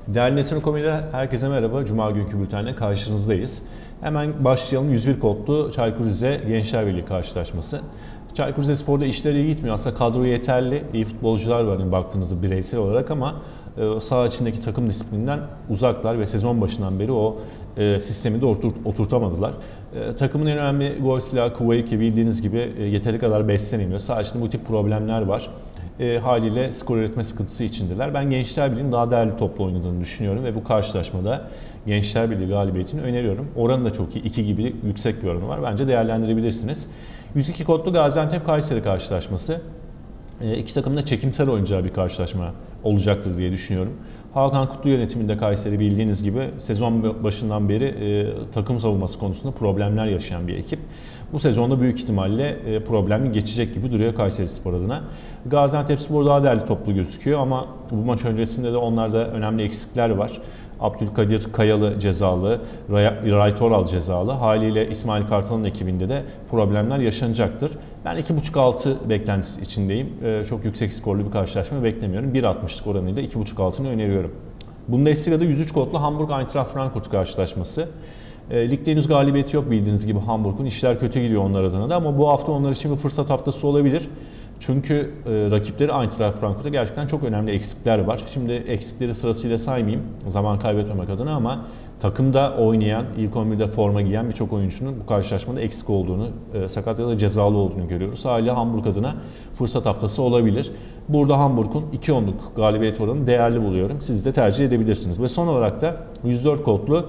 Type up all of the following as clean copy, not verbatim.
Değerli Nesin Komedi'den herkese merhaba. Cuma günkü bültenle karşınızdayız. Hemen başlayalım. 101 kodlu Çaykur Rize Gençler Birliği karşılaşması. Çaykur Rizespor'da işleri iyi gitmiyor. Aslında kadro yeterli. İyi futbolcular var hani baktığınızda bireysel olarak ama saha içindeki takım disiplininden uzaklar ve sezon başından beri o sistemi de oturtamadılar. Takımın en önemli gol silahı Kuveyki bildiğiniz gibi yeteri kadar beslenemiyor. Saha içinde bu tip problemler var. Haliyle skor üretme sıkıntısı içindeler. Ben Gençler Birliği'nin daha değerli toplu oynadığını düşünüyorum ve bu karşılaşmada Gençler Birliği galibiyetini öneriyorum. Oranı da çok iyi. 2 gibi yüksek bir oranı var. Bence değerlendirebilirsiniz. 102 kodlu Gaziantep-Kayseri karşılaşması. İki takımın da çekimsel oynayacağı bir karşılaşma olacaktır diye düşünüyorum. Hakan Kutlu yönetiminde Kayseri bildiğiniz gibi sezon başından beri takım savunması konusunda problemler yaşayan bir ekip. Bu sezonda büyük ihtimalle problemli geçecek gibi duruyor Kayserispor adına. Gaziantepspor daha değerli toplu gözüküyor ama bu maç öncesinde de onlarda önemli eksikler var. Abdülkadir Kayalı cezalı, Ray Toral cezalı. Haliyle İsmail Kartal'ın ekibinde de problemler yaşanacaktır. Ben 2.5-6 beklentisi içindeyim. Çok yüksek skorlu bir karşılaşma beklemiyorum. 1.60'lık oranıyla 2.5 altını öneriyorum. Bundesliga'da 103 kodlu Hamburg-Eintracht Frankfurt karşılaşması. Ligde henüz galibiyeti yok bildiğiniz gibi Hamburg'un. İşler kötü gidiyor onlar adına da ama bu hafta onlar için bir fırsat haftası olabilir. Çünkü rakipleri Eintracht Frankfurt'ta gerçekten çok önemli eksikler var. Şimdi eksikleri sırasıyla saymayayım zaman kaybetmemek adına ama takımda oynayan, ilk 11'de forma giyen birçok oyuncunun bu karşılaşmada eksik olduğunu, sakat ya da cezalı olduğunu görüyoruz. Haliyle Hamburg adına fırsat haftası olabilir. Burada Hamburg'un 2.10'luk galibiyet oranını değerli buluyorum. Siz de tercih edebilirsiniz. Ve son olarak da 104 kodlu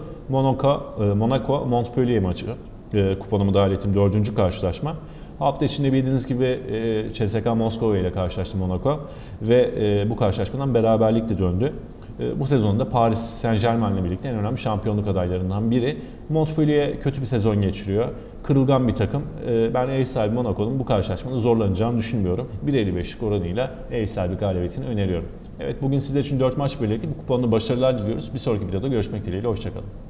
Monaco Montpellier maçı. Kuponumu dahil ettiğim 4. karşılaşma. Hafta içinde bildiğiniz gibi CSKA Moskova ile karşılaştı Monaco ve bu karşılaşmadan beraberlikle döndü. Bu sezonda Paris Saint-Germain ile birlikte en önemli şampiyonluk adaylarından biri. Montpellier kötü bir sezon geçiriyor. Kırılgan bir takım. Ben ev sahibi Monaco'nun bu karşılaşmada zorlanacağını düşünmüyorum. 1.55'lik oranıyla ev sahibi galibiyetini öneriyorum. Evet bugün sizler için 4 maç belirledik. Bu kuponda başarılar diliyoruz. Bir sonraki videoda görüşmek dileğiyle. Hoşçakalın.